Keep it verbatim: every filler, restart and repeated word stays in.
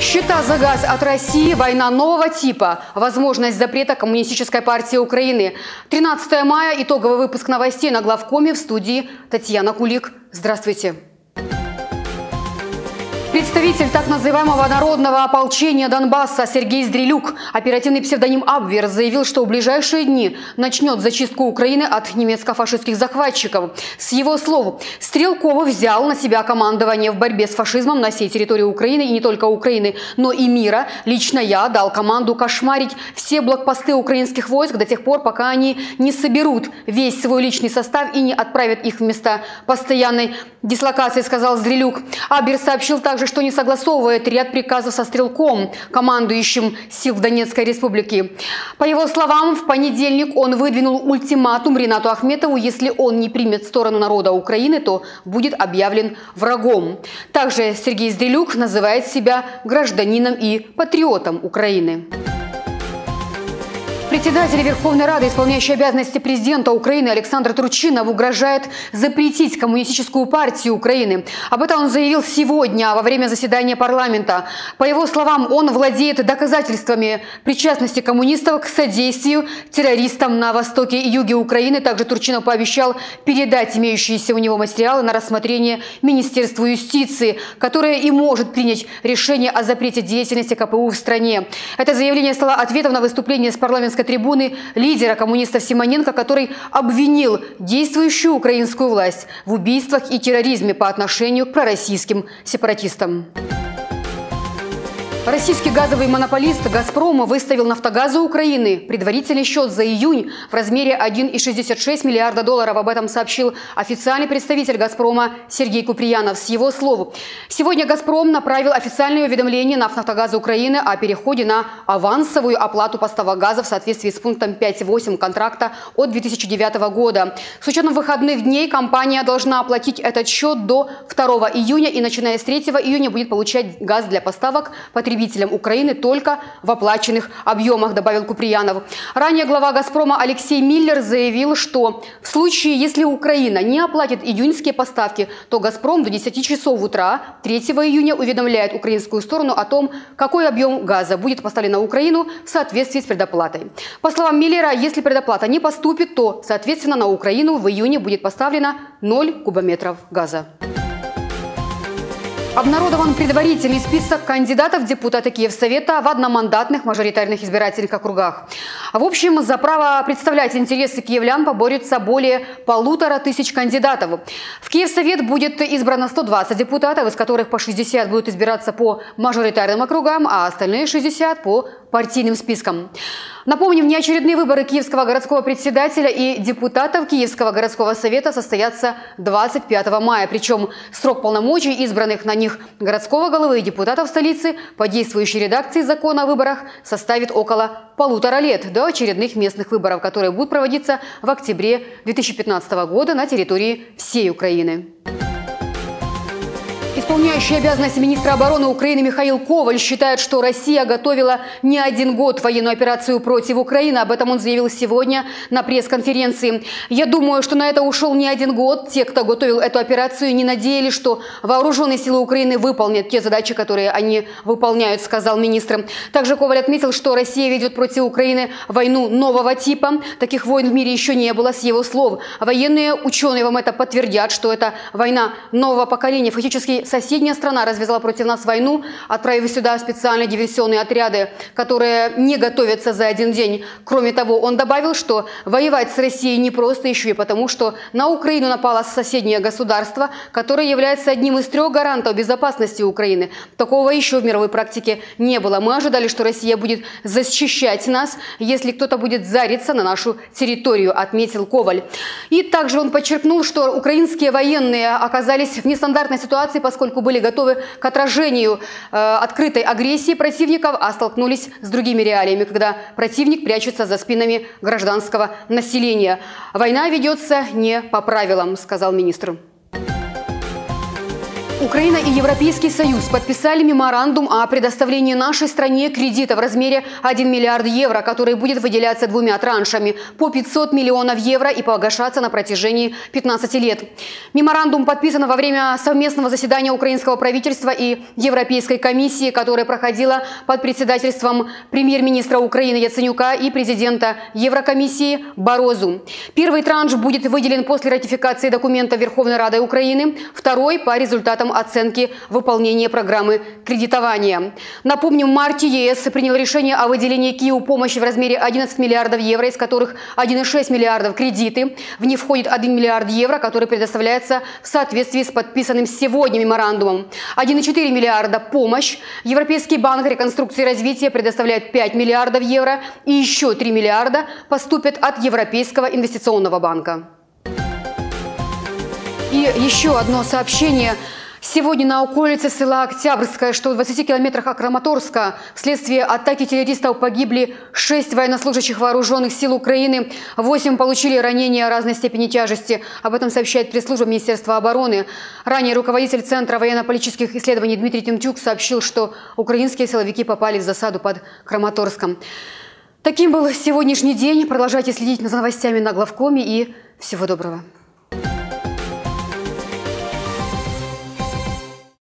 Счета за газ от России, война нового типа, возможность запрета Коммунистической партии Украины. тринадцатое мая, итоговый выпуск новостей на Главкоме, в студии Татьяна Кулик. Здравствуйте. Представитель так называемого народного ополчения Донбасса Сергей Здрелюк, оперативный псевдоним Абвер, заявил, что в ближайшие дни начнет зачистку Украины от немецко-фашистских захватчиков. С его слов, Стрелков взял на себя командование в борьбе с фашизмом на всей территории Украины, и не только Украины, но и мира. Лично я дал команду кошмарить все блокпосты украинских войск до тех пор, пока они не соберут весь свой личный состав и не отправят их в места постоянной дислокации, сказал Здрелюк. Абвер сообщил также, что не согласовывает ряд приказов со Стрелком, командующим сил в Донецкой республике. По его словам, в понедельник он выдвинул ультиматум Ринату Ахметову: если он не примет сторону народа Украины, то будет объявлен врагом. Также Сергей Здрелюк называет себя гражданином и патриотом Украины. Председатель Верховной Рады, исполняющий обязанности президента Украины Александр Турчинов, угрожает запретить Коммунистическую партию Украины. Об этом он заявил сегодня во время заседания парламента. По его словам, он владеет доказательствами причастности коммунистов к содействию террористам на востоке и юге Украины. Также Турчинов пообещал передать имеющиеся у него материалы на рассмотрение Министерству юстиции, которое и может принять решение о запрете деятельности ка пэ у в стране. Это заявление стало ответом на выступление с парламентской трибуны лидера коммунистов Симоненко, который обвинил действующую украинскую власть в убийствах и терроризме по отношению к пророссийским сепаратистам. Российский газовый монополист «Газпром» выставил «Нафтогазу Украины» предварительный счет за июнь в размере один и шестьдесят шесть миллиарда долларов. Об этом сообщил официальный представитель «Газпрома» Сергей Куприянов. С его слов, сегодня «Газпром» направил официальное уведомление на «Нафтогаз Украины» о переходе на авансовую оплату поставок газа в соответствии с пунктом пять точка восемь контракта от две тысячи девятого года. С учетом выходных дней компания должна оплатить этот счет до второго июня и, начиная с третьего июня, будет получать газ для поставок потребителям Украины только в оплаченных объемах, добавил Куприянов. Ранее глава «Газпрома» Алексей Миллер заявил, что в случае, если Украина не оплатит июньские поставки, то «Газпром» до десяти часов утра третьего июня уведомляет украинскую сторону о том, какой объем газа будет поставлен на Украину в соответствии с предоплатой. По словам Миллера, если предоплата не поступит, то, соответственно, на Украину в июне будет поставлено ноль кубометров газа. Обнародован предварительный список кандидатов в депутаты Киевсовета в одномандатных мажоритарных избирательных округах. В общем, за право представлять интересы киевлян поборются более полутора тысяч кандидатов. В Киевсовет будет избрано сто двадцать депутатов, из которых по шестьдесят будут избираться по мажоритарным округам, а остальные шестьдесят по партийным спискам. Напомним, внеочередные выборы Киевского городского председателя и депутатов Киевского городского совета состоятся двадцать пятого мая. Причем срок полномочий избранных на них городского головы и депутатов столицы по действующей редакции закона о выборах составит около полутора лет до очередных местных выборов, которые будут проводиться в октябре две тысячи пятнадцатого года на территории всей Украины. Исполняющий обязанности министра обороны Украины Михаил Коваль считает, что Россия готовила не один год военную операцию против Украины. Об этом он заявил сегодня на пресс-конференции. «Я думаю, что на это ушел не один год. Те, кто готовил эту операцию, не надеялись, что вооруженные силы Украины выполнят те задачи, которые они выполняют», сказал министр. Также Коваль отметил, что Россия ведет против Украины войну нового типа. Таких войн в мире еще не было, с его слов. Военные ученые вам это подтвердят, что это война нового поколения. Фактически соседняя страна развязала против нас войну, отправив сюда специальные диверсионные отряды, которые не готовятся за один день. Кроме того, он добавил, что воевать с Россией не просто еще и потому, что на Украину напало соседнее государство, которое является одним из трех гарантов безопасности Украины. Такого еще в мировой практике не было. Мы ожидали, что Россия будет защищать нас, если кто-то будет зариться на нашу территорию, отметил Коваль. И также он подчеркнул, что украинские военные оказались в нестандартной ситуации, поскольку были готовы к отражению э, открытой агрессии противников, а столкнулись с другими реалиями, когда противник прячется за спинами гражданского населения. «Война ведется не по правилам», сказал министр. Украина и Европейский Союз подписали меморандум о предоставлении нашей стране кредита в размере один миллиард евро, который будет выделяться двумя траншами по пятьсот миллионов евро и погашаться на протяжении пятнадцати лет. Меморандум подписан во время совместного заседания украинского правительства и Европейской комиссии, которое проходило под председательством премьер-министра Украины Яценюка и президента Еврокомиссии Барозу. Первый транш будет выделен после ратификации документа Верховной Радой Украины, второй по результатам оценки выполнения программы кредитования. Напомним, в марте ЕС принял решение о выделении Киеву помощи в размере одиннадцати миллиардов евро, из которых один и шесть миллиардов кредиты. В них входит один миллиард евро, который предоставляется в соответствии с подписанным сегодня меморандумом. один и четыре миллиарда – помощь. Европейский банк реконструкции и развития предоставляет пять миллиардов евро. И еще три миллиарда поступят от Европейского инвестиционного банка. И еще одно сообщение. Сегодня на околице села Октябрьское, что в двадцати километрах от Краматорска, вследствие атаки террористов погибли шесть военнослужащих вооруженных сил Украины, восемь получили ранения разной степени тяжести. Об этом сообщает пресс-служба Министерства обороны. Ранее руководитель Центра военно-политических исследований Дмитрий Тимчук сообщил, что украинские силовики попали в засаду под Краматорском. Таким был сегодняшний день. Продолжайте следить за новостями на Главкоме и всего доброго.